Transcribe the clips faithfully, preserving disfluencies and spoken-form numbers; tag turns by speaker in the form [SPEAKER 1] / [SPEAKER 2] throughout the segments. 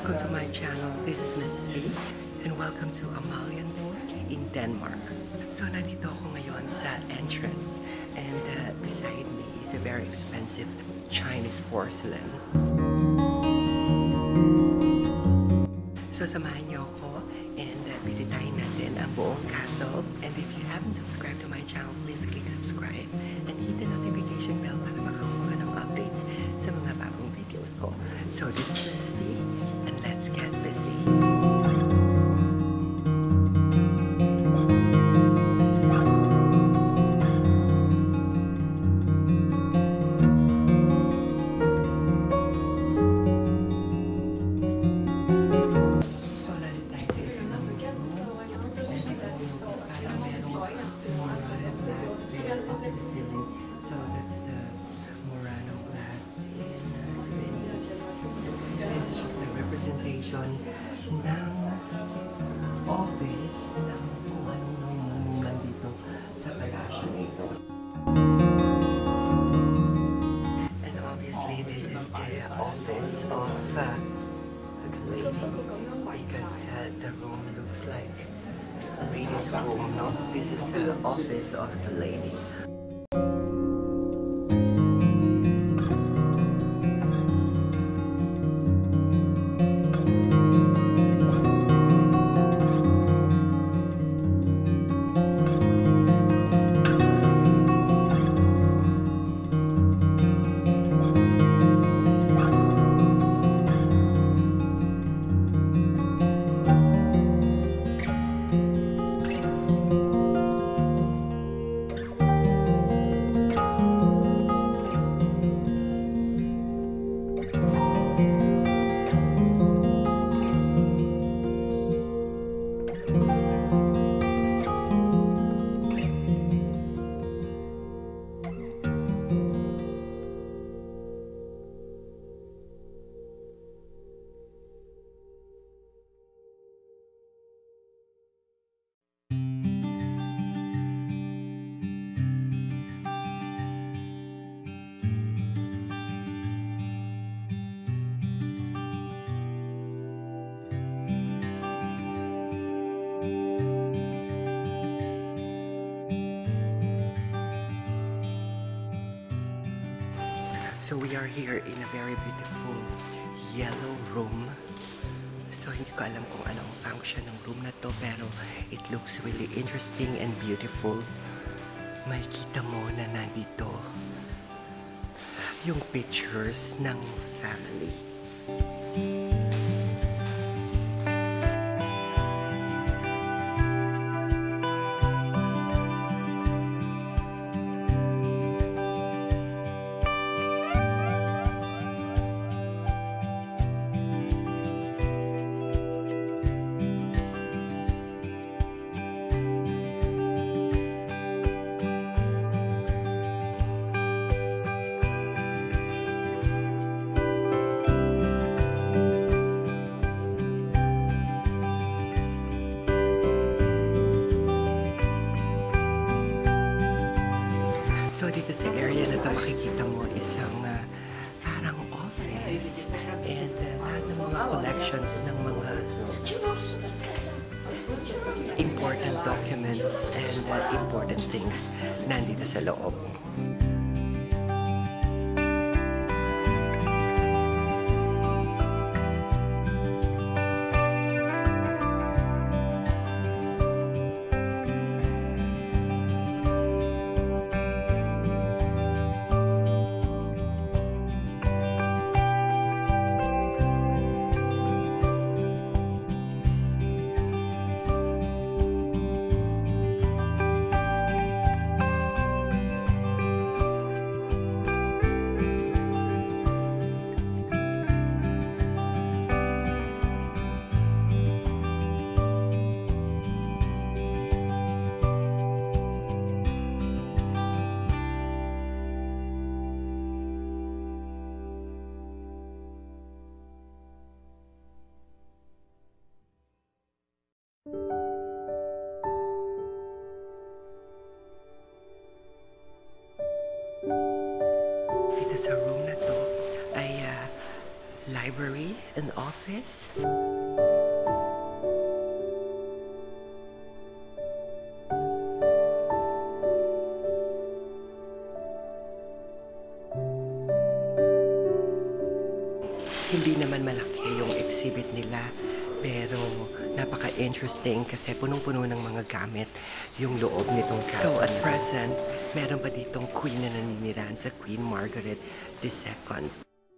[SPEAKER 1] welcome to my channel. This is Missus B and welcome to Amalien Borg in Denmark. So nandito ako ngayon sa entrance and uh, beside me is a very expensive Chinese porcelain. So samahan niyo ako and uh, bisitahin natin ang buong castle. And if you haven't subscribed to my channel, please click subscribe and hit the notification bell para makakuha ng updates sa mga bagong videos ko. So this is Missus B and let's get busy. Representation ng office ng kung anong nandito sa palasyo nito. And obviously this is the office of uh, the lady because uh, the room looks like a lady's room, no? This is the office of the lady. So we are here in a very beautiful yellow room. So hindi ko alam kung anong function ng room na to, pero it looks really interesting and beautiful. Makikita mo na nandito yung pictures ng family. So dito sa area na ito makikita mo isang uh, parang office and uh, lahat ng mga collections ng mga important documents and uh, important things nandito sa loob. Dito sa room na to ay uh, library, an office. Hindi naman malaki yung exhibit nila, pero napaka-interesting kasi punong-puno ng mga gamit yung loob nitong castle. So at present, meron pa ditong queen na naninirahan sa Queen Margaret the Second.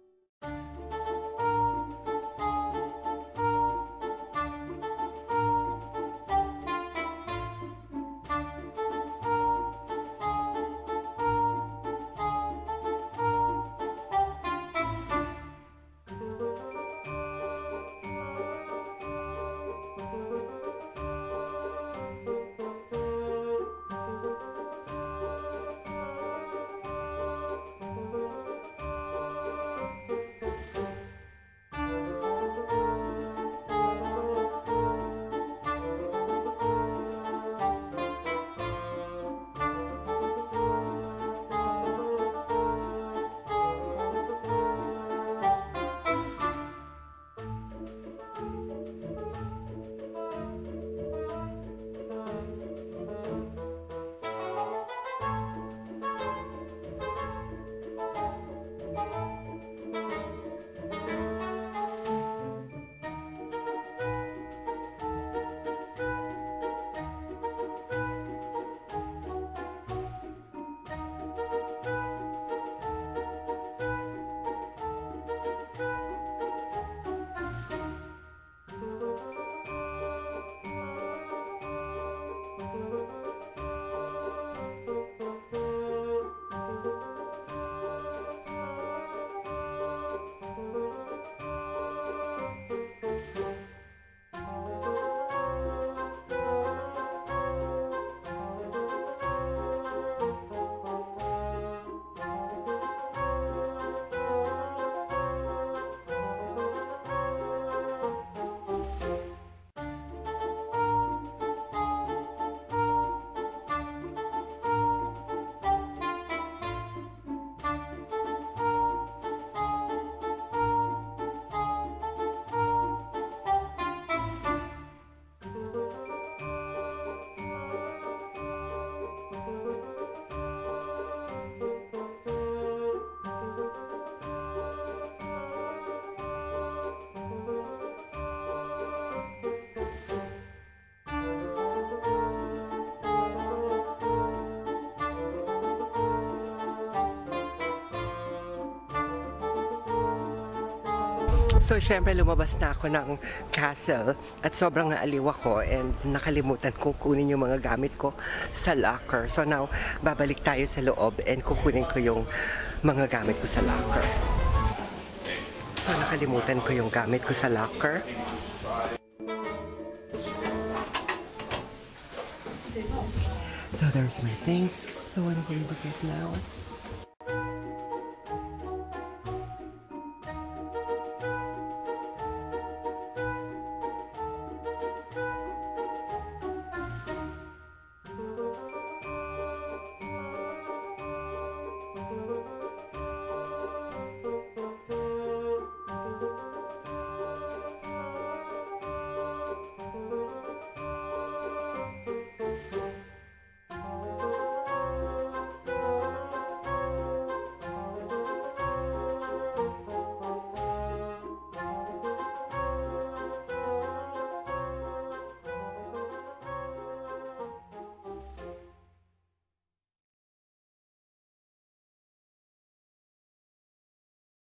[SPEAKER 1] So, syempre, lumabas na ako ng castle at sobrang naaliw ako and nakalimutan kong kunin yung mga gamit ko sa locker. So, now, babalik tayo sa loob and kukunin ko yung mga gamit ko sa locker. So, nakalimutan ko yung gamit ko sa locker. So, there's my things. So, what am I going to get now?